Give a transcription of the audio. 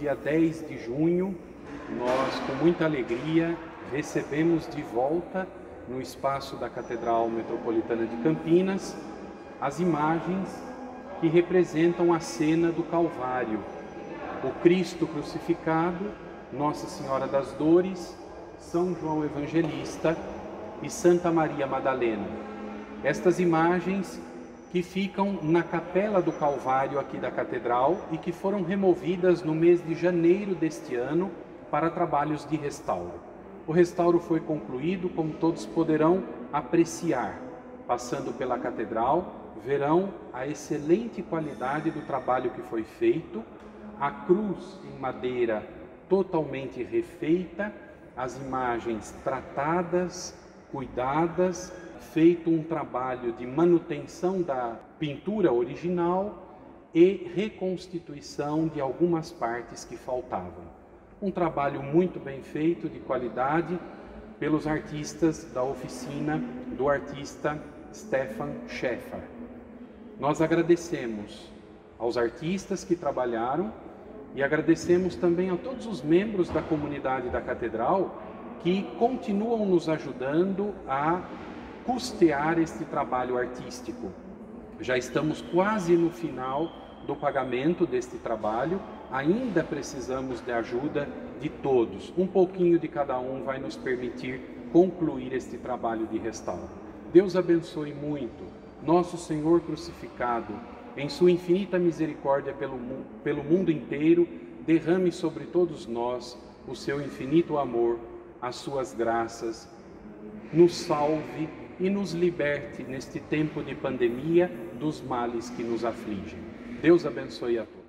dia 10 de junho, nós, com muita alegria, recebemos de volta, no espaço da Catedral Metropolitana de Campinas, as imagens que representam a cena do Calvário. O Cristo crucificado, Nossa Senhora das Dores, São João Evangelista e Santa Maria Madalena. Estas imagens que ficam na Capela do Calvário aqui da Catedral e que foram removidas no mês de janeiro deste ano para trabalhos de restauro. O restauro foi concluído, como todos poderão apreciar. Passando pela Catedral, verão a excelente qualidade do trabalho que foi feito, a cruz em madeira totalmente refeita, as imagens tratadas, cuidadas, feito um trabalho de manutenção da pintura original e reconstituição de algumas partes que faltavam. Um trabalho muito bem feito, de qualidade, pelos artistas da oficina do artista Stefan Schäfer. Nós agradecemos aos artistas que trabalharam e agradecemos também a todos os membros da comunidade da Catedral que continuam nos ajudando a custear este trabalho artístico. Já estamos quase no final do pagamento deste trabalho, ainda precisamos de ajuda de todos. Um pouquinho de cada um vai nos permitir concluir este trabalho de restauro. Deus abençoe muito nosso Senhor crucificado, em sua infinita misericórdia pelo mundo inteiro, derrame sobre todos nós o seu infinito amor, as suas graças, nos salve e nos liberte neste tempo de pandemia dos males que nos afligem. Deus abençoe a todos.